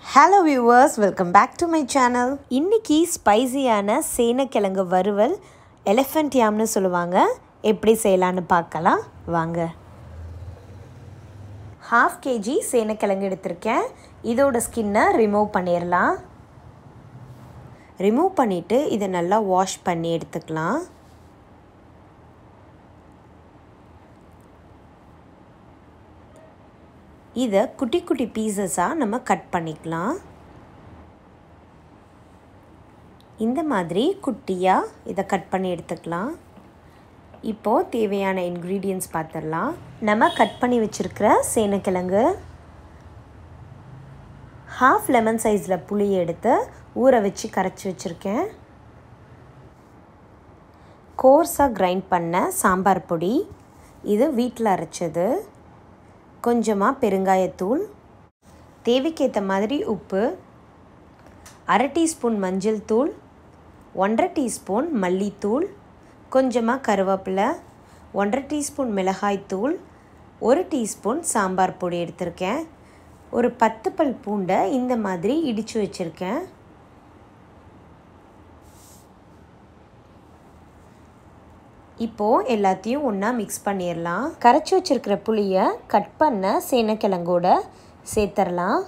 Hello viewers, welcome back to my channel. இன்னைக்கு ஸ்பைசியான சேனக்கிழங்கு வறுவல் எலிஃபண்ட் யாம்னு சொல்லுவாங்க. எப்படி செய்யலாம்னு பார்க்கலாம் வாங்க. 1/2 kg சேனக்கிழங்கு எடுத்துர்க்கேன். இதோட ஸ்கின்னை ரிமூவ் பண்ணிரலாம். ரிமூவ் பண்ணிட்டு இத நல்லா வாஷ் பண்ணி எடுத்துக்கலாம். இதை குட்டி குட்டி பீசஸாக நம்ம கட் பண்ணிக்கலாம். இந்த மாதிரி குட்டியாக இதை கட் பண்ணி எடுத்துக்கலாம். இப்போது தேவையான இன்க்ரீடியன்ட்ஸ் பார்த்துடலாம். நம்ம கட் பண்ணி வச்சுருக்கிற சேனக்கிழங்கு, 1/2 லெமன் சைஸில் புளி எடுத்து ஊற வச்சு கரைச்சி வச்சுருக்கேன். கோர்ஸாக கிரைண்ட் பண்ண சாம்பார் பொடி, இது வீட்டில் அரைச்சது. கொஞ்சமாக பெருங்காயத்தூள், தேவைக்கேற்ற மாதிரி உப்பு, 1/2 டீஸ்பூன் மஞ்சள் தூள், 1/2 டீஸ்பூன் மல்லித்தூள், கொஞ்சமாக கருவேப்பிலை, 1/2 டீஸ்பூன் மிளகாய்த்தூள், 1 டீஸ்பூன் சாம்பார் பொடி எடுத்திருக்கேன். ஒரு 10 பல் பூண்டை இந்த மாதிரி இடித்து வச்சுருக்கேன். இப்போது எல்லாத்தையும் ஒன்றா மிக்ஸ் பண்ணிடலாம். கரைச்சி வச்சுருக்கிற புளியை கட் பண்ண சேனக்கிழங்கோட சேர்த்துடலாம்.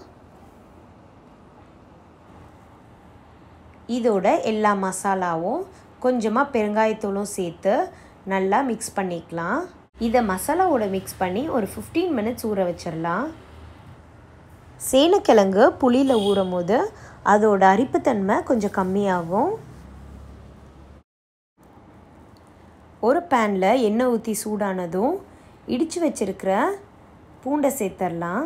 இதோட எல்லா மசாலாவும் கொஞ்சமாக பெருங்காயத்தூளும் சேர்த்து நல்லா மிக்ஸ் பண்ணிக்கலாம். இதை மசாலாவோட மிக்ஸ் பண்ணி ஒரு 15 மினிட்ஸ் ஊற வச்சிடலாம். சேனக்கிழங்கு புளியில் ஊறும் போது அதோட அரிப்புத்தன்மை கொஞ்சம் கம்மியாகும். ஒரு பேனில் எண்ணெய் ஊற்றி சூடானதும் இடித்து வச்சுருக்கிற பூண்டை சேர்த்துடலாம்.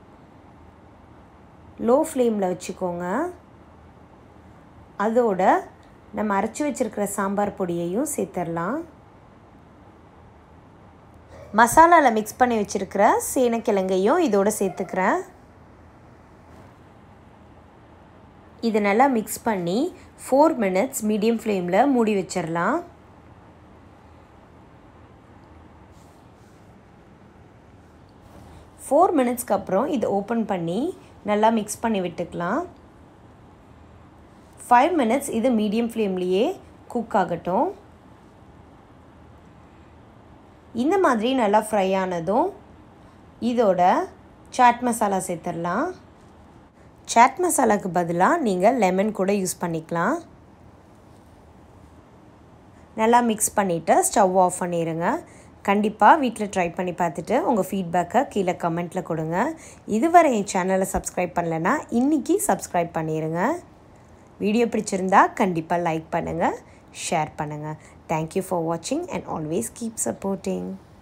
லோ ஃப்ளேமில் வச்சுக்கோங்க. அதோட நம்ம அரைச்சி வச்சுருக்கிற சாம்பார் பொடியையும் சேர்த்துடலாம். மசாலாவில் மிக்ஸ் பண்ணி வச்சுருக்கிற சேனக்கிழங்கையும் இதோடு சேர்த்துக்கிறேன். இது நல்லா மிக்ஸ் பண்ணி 4 மினிட்ஸ் மீடியம் ஃப்ளேமில் மூடி வச்சிடலாம். 4 மினிட்ஸ்க்கு அப்புறம் இதை ஓப்பன் பண்ணி நல்லா மிக்ஸ் பண்ணி விட்டுக்கலாம். 5 மினிட்ஸ் இது மீடியம் ஃப்ளேம்லேயே குக் ஆகட்டும். இந்த மாதிரி நல்லா ஃப்ரை ஆனதும் இதோட சாட் மசாலா சேர்த்துடலாம். சாட் மசாலாவுக்கு பதிலாக நீங்கள் லெமன் கூட யூஸ் பண்ணிக்கலாம். நல்லா மிக்ஸ் பண்ணிவிட்டு ஸ்டவ் ஆஃப் பண்ணிடுங்க. கண்டிப்பாக வீட்டில் ட்ரை பண்ணி பார்த்துட்டு உங்கள் ஃபீட்பேக்கை கீழே கமெண்ட்டில் கொடுங்க. இதுவரை என் சேனலை சப்ஸ்கிரைப் பண்ணலைன்னா இன்றைக்கி சப்ஸ்கிரைப் பண்ணிடுங்க. வீடியோ பிடிச்சிருந்தா கண்டிப்பாக லைக் பண்ணுங்கள், ஷேர் பண்ணுங்கள். தேங்க்யூ ஃபார் வாட்சிங் அண்ட் ஆல்வேஸ் கீப் சப்போர்ட்டிங்.